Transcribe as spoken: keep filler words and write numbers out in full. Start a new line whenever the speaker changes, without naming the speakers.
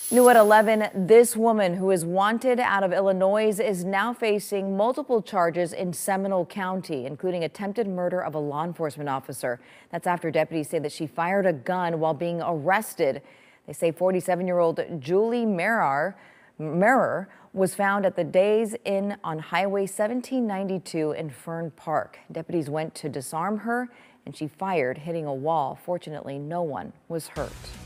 New at eleven, this woman who is wanted out of Illinois is now facing multiple charges in Seminole County, including attempted murder of a law enforcement officer. That's after deputies say that she fired a gun while being arrested. They say forty-seven-year-old Julie Merrar, Merrar was found at the Days Inn on Highway seventeen ninety-two in Fern Park. Deputies went to disarm her and she fired, hitting a wall. Fortunately, no one was hurt.